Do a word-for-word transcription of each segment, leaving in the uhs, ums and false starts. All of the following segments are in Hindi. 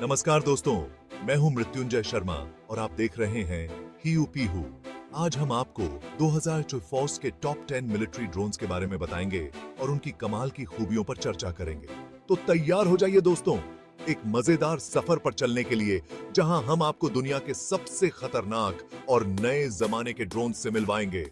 नमस्कार दोस्तों, मैं हूं मृत्युंजय शर्मा और आप देख रहे हैं हियू पीहू। आज हम आपको दो हज़ार चौबीस के टॉप टेन मिलिट्री ड्रोन्स के बारे में बताएंगे और उनकी कमाल की खूबियों पर चर्चा करेंगे। तो तैयार हो जाइए दोस्तों, एक मजेदार सफर पर चलने के लिए, जहां हम आपको दुनिया के सबसे खतरनाक और नए जमाने के ड्रोन से मिलवाएंगे।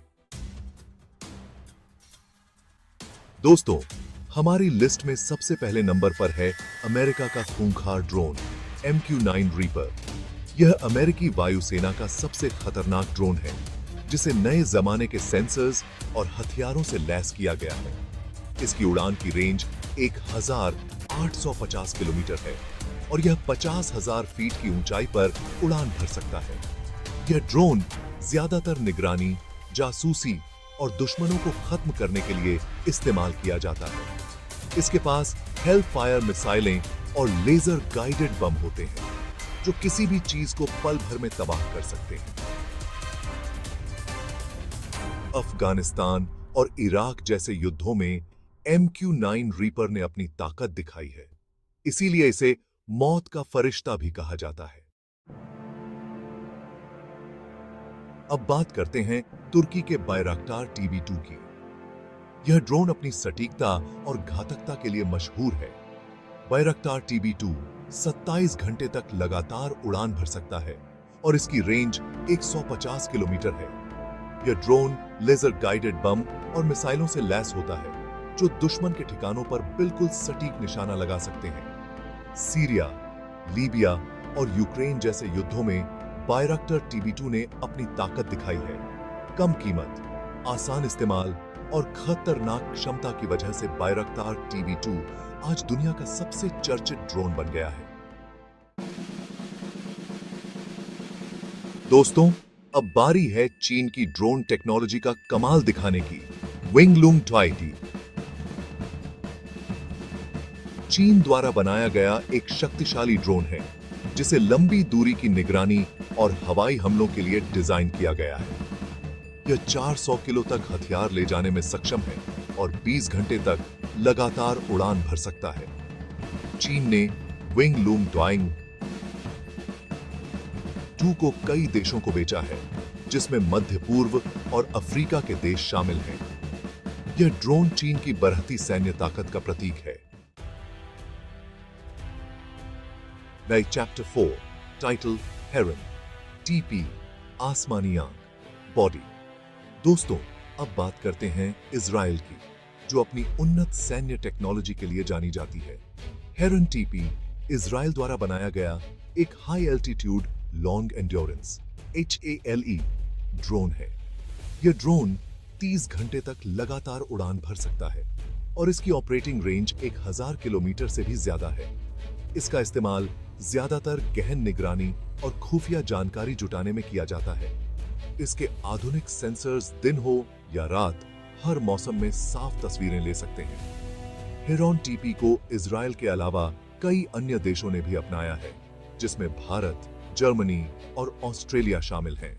दोस्तों, हमारी लिस्ट में सबसे पहले नंबर पर है अमेरिका का खूंखार drone M Q nine Reaper. यह अमेरिकी वायुसेना का सबसे खतरनाक ड्रोन है, जिसे नए जमाने के सेंसर्स और हथियारों से लैस किया गया है। इसकी उड़ान की रेंज एक हज़ार आठ सौ पचास किलोमीटर है और यह पचास हज़ार फीट की ऊंचाई पर उड़ान भर सकता है। यह ड्रोन ज्यादातर निगरानी, जासूसी और दुश्मनों को खत्म करने के लिए इस्तेमाल किया जाता है। इसके पास हेल फायर मिसाइलें और लेजर गाइडेड बम होते हैं, जो किसी भी चीज को पल भर में तबाह कर सकते हैं। अफगानिस्तान और इराक जैसे युद्धों में एम क्यू नाइन रीपर ने अपनी ताकत दिखाई है, इसीलिए इसे मौत का फरिश्ता भी कहा जाता है। अब बात करते हैं तुर्की के बायरक्तार टी बी टू की। यह ड्रोन अपनी सटीकता और घातकता के लिए मशहूर है। बायरक्तार टी बी टू सत्ताईस घंटे तक लगातार उड़ान भर सकता है और इसकी रेंज एक सौ पचास किलोमीटर है। यह ड्रोन लेजर गाइडेड बम और मिसाइलों से लैस होता है, जो दुश्मन के ठिकानों पर बिल्कुल सटीक निशाना लगा सकते हैं। सीरिया, लीबिया और यूक्रेन जैसे युद्धों में बायरक्तार टी बी टू ने अपनी ताकत दिखाई है। कम कीमत, आसान इस्तेमाल और खतरनाक क्षमता की वजह से बायरक्तार टी बी टू आज दुनिया का सबसे चर्चित ड्रोन बन गया है। दोस्तों, अब बारी है चीन की ड्रोन टेक्नोलॉजी का कमाल दिखाने की, विंगलूंग ट्वेंटी। चीन द्वारा बनाया गया एक शक्तिशाली ड्रोन है, जिसे लंबी दूरी की निगरानी और हवाई हमलों के लिए डिजाइन किया गया है। यह चार सौ किलो तक हथियार ले जाने में सक्षम है और बीस घंटे तक लगातार उड़ान भर सकता है। चीन ने विंगलूंग ट्वेंटी टू को कई देशों को बेचा है, जिसमें मध्य पूर्व और अफ्रीका के देश शामिल हैं। यह ड्रोन चीन की बढ़ती सैन्य ताकत का प्रतीक है। नई chapter four, title Heron TP, आसमानी आंख, बॉडी। दोस्तों, अब बात करते हैं इजराइल की, जो अपनी उन्नत सैन्य टेक्नोलॉजी के लिए जानी जाती है। हेरन टीपी इजराइल द्वारा बनाया गया एक high altitude long endurance H A L E drone है। यह ड्रोन तीस घंटे तक लगातार उड़ान भर सकता है और इसकी ऑपरेटिंग रेंज एक हज़ार किलोमीटर से भी ज्यादा है। इसका इस्तेमाल ज्यादातर गहन निगरानी और खुफिया जानकारी जुटाने में किया जाता है। इसके आधुनिक सेंसर्स दिन हो या रात, हर मौसम में साफ तस्वीरें ले सकते हैं। हेरॉन टीपी को इजराइल के अलावा कई अन्य देशों ने भी अपनाया है, जिसमें भारत, जर्मनी और ऑस्ट्रेलिया शामिल हैं।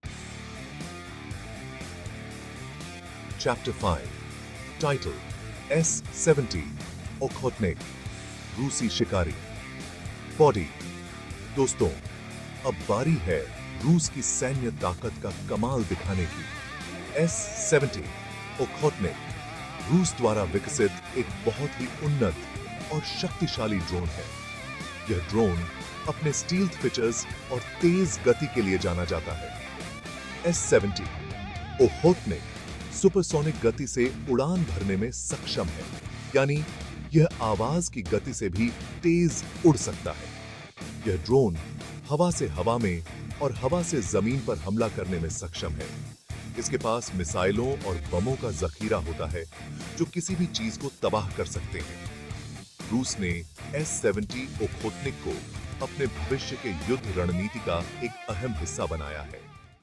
Chapter five, title S seventy Okhotnik, रूसी शिकारी, बॉडी। दोस्तों, अब बारी है रूस की सैन्य ताकत का कमाल दिखाने की। एस सेवेंटी ओखोटनिक रूस द्वारा विकसित एक बहुत ही उन्नत और शक्तिशाली ड्रोन है। यह ड्रोन अपने स्टील्थ फीचर्स और तेज गति के लिए जाना जाता है। एस सेवेंटी ओखोटनिक सुपरसोनिक गति से उड़ान भरने में सक्षम है, यानी यह आवाज की गति से भी तेज उड़ सकता है। यह ड्रोन हवा से हवा में और हवा से जमीन पर हमला करने में सक्षम है। इसके पास मिसाइलों और बमों का जखीरा होता है, जो किसी भी चीज को तबाह कर सकते हैं। रूस ने एस सेवेंटी ओखोटनिक को अपने भविष्य के युद्ध रणनीति का एक अहम हिस्सा बनाया है।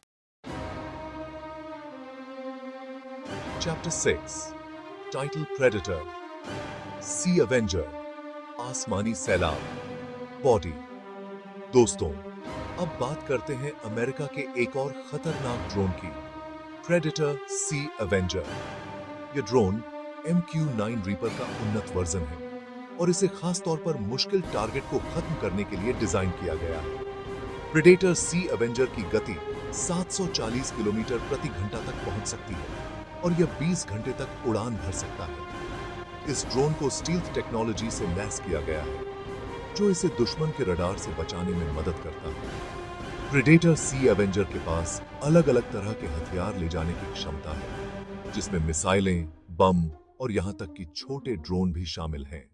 Chapter six, title Predator, C Avenger, आसमानी सैलाब, बॉडी। दोस्तों, अब बात करते हैं अमेरिका के एक और खतरनाक ड्रोन की, प्रेडेटर सी एवेंजर। यह drone M Q nine Reaper का उन्नत वर्जन है। और इसे खास तौर पर मुश्किल टारगेट को खत्म करने के लिए डिजाइन किया गया है। प्रेडेटर सी एवेंजर की गति सात सौ चालीस किलोमीटर प्रति घंटा तक पहुंच सकती है और यह बीस घंटे तक उड़ान भर सकता है। इस ड्रोन को स्टील्थ टेक्नोलॉजी से लैस किया गया है, जो इसे दुश्मन के रडार से बचाने में मदद करता है। प्रेडेटर सी एवेंजर के पास अलग अलग तरह के हथियार ले जाने की क्षमता है, जिसमें मिसाइलें, बम और यहां तक कि छोटे ड्रोन भी शामिल हैं।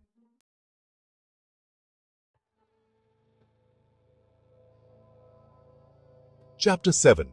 Chapter seven.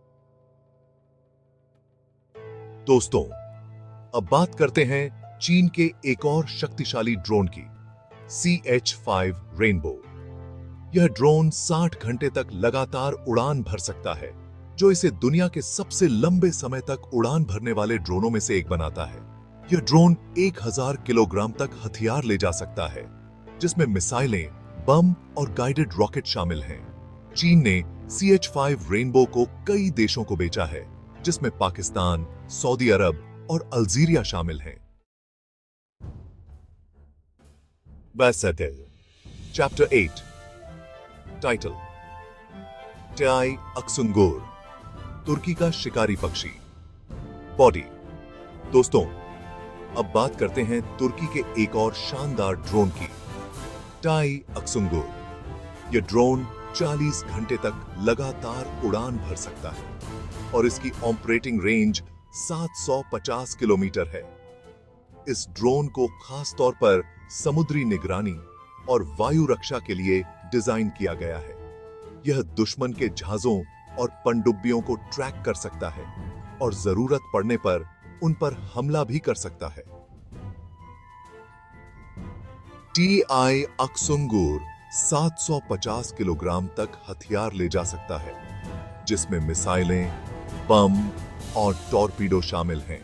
दोस्तों, अब बात करते हैं चीन के एक और शक्तिशाली ड्रोन की, सी एच फाइव रेनबो। यह ड्रोन साठ घंटे तक लगातार उड़ान भर सकता है, जो इसे दुनिया के सबसे लंबे समय तक उड़ान भरने वाले ड्रोनों में से एक बनाता है। यह ड्रोन एक हज़ार किलोग्राम तक हथियार ले जा सकता है, जिसमें मिसाइलें, बम और गाइडेड रॉकेट शामिल हैं। चीन ने सी एच फाइव रेनबो को कई देशों को बेचा है, जिसमें पाकिस्तान, सऊदी अरब और अल्जीरिया शामिल हैं। Chapter eight. Title: TAI Aksungur, तुर्की का शिकारी पक्षी। बॉडी। दोस्तों, अब बात करते हैं तुर्की के एक और शानदार ड्रोन की, टाई अक्सुंगुर। यह ड्रोन चालीस घंटे तक लगातार उड़ान भर सकता है और इसकी ऑपरेटिंग रेंज सात सौ पचास किलोमीटर है। इस ड्रोन को खास तौर पर समुद्री निगरानी और वायु रक्षा के लिए डिजाइन किया गया है। यह दुश्मन के जहाजों और पनडुब्बियों को ट्रैक कर सकता है और जरूरत पड़ने पर उन पर हमला भी कर सकता है। टी आई अक्सुंगुर सात सौ पचास किलोग्राम तक हथियार ले जा सकता है, जिसमें मिसाइलें, बम और टॉर्पीडो शामिल हैं।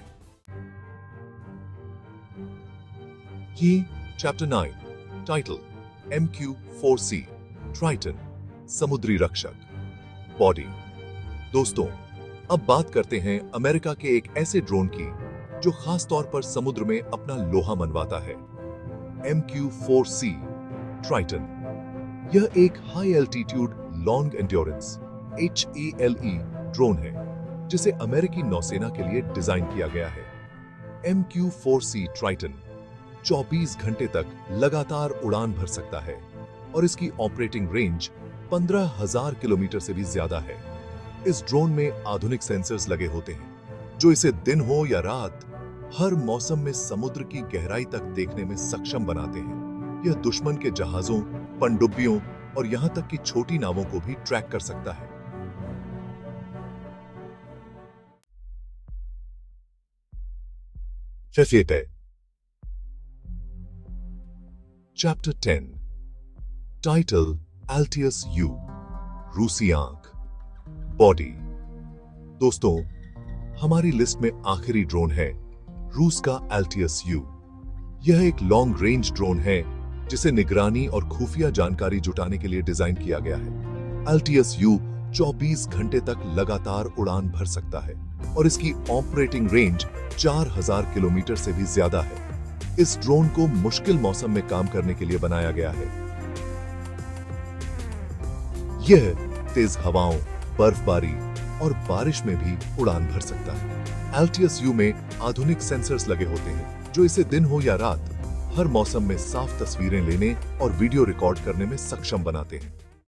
ये chapter nine. Title: M Q four C Triton, समुद्री रक्षक। बॉडी। दोस्तों, अब बात करते हैं अमेरिका के एक ऐसे ड्रोन की जो खास तौर पर समुद्र में अपना लोहा मनवाता है, M Q four C Triton. यह एक high altitude long endurance H A L E drone है, जिसे अमेरिकी नौसेना के लिए डिजाइन किया गया है। M Q four C Triton चौबीस घंटे तक लगातार उड़ान भर सकता है और इसकी ऑपरेटिंग रेंज पंद्रह हज़ार किलोमीटर से भी ज्यादा है। इस ड्रोन में आधुनिक सेंसर्स लगे होते हैं, जो इसे दिन हो या रात हर मौसम में समुद्र की गहराई तक देखने में सक्षम बनाते हैं। यह दुश्मन के जहाजों, पनडुब्बियों और यहां तक कि छोटी नावों को भी ट्रैक कर सकता है। Chapter ten. Title: Altius U, रूसी आंख। बॉडी। दोस्तों, हमारी लिस्ट में आखिरी ड्रोन है रूस का अल्टियस यू। यह एक लॉन्ग रेंज ड्रोन है जिसे निगरानी और खुफिया जानकारी जुटाने के लिए डिजाइन किया गया है। अल्टियस यू चौबीस घंटे तक लगातार उड़ान भर सकता है और इसकी ऑपरेटिंग रेंज चार हज़ार किलोमीटर से भी ज्यादा है। इस ड्रोन को मुश्किल मौसम में काम करने के लिए बनाया गया है। यह तेज हवाओं, बर्फबारी और बारिश में भी उड़ान भर सकता है। अल्टियस यू में आधुनिक सेंसर्स लगे होते हैं, जो इसे दिन हो या रात हर मौसम में साफ तस्वीरें लेने और वीडियो रिकॉर्ड करने में सक्षम बनाते हैं।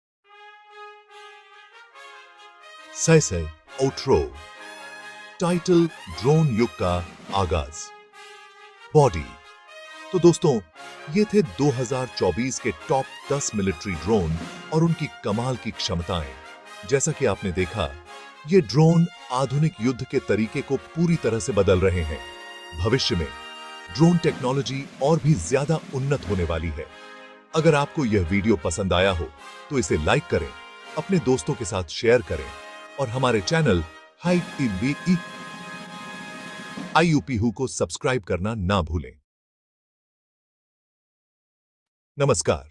सैसे आउट्रो। टाइटल: ड्रोन युग का आगाज। बॉडी। तो दोस्तों, ये थे दो हज़ार चौबीस के टॉप दस मिलिट्री ड्रोन और उनकी कमाल की क्षमताएं। जैसा कि आपने देखा, ये ड्रोन आधुनिक युद्ध के तरीके को पूरी तरह से बदल रहे हैं। भविष्य में ड्रोन टेक्नोलॉजी और भी ज्यादा उन्नत होने वाली है। अगर आपको यह वीडियो पसंद आया हो तो इसे लाइक करें, अपने दोस्तों के साथ शेयर करें और हमारे channel height TV I U P who को सब्सक्राइब करना ना भूलें। नमस्कार।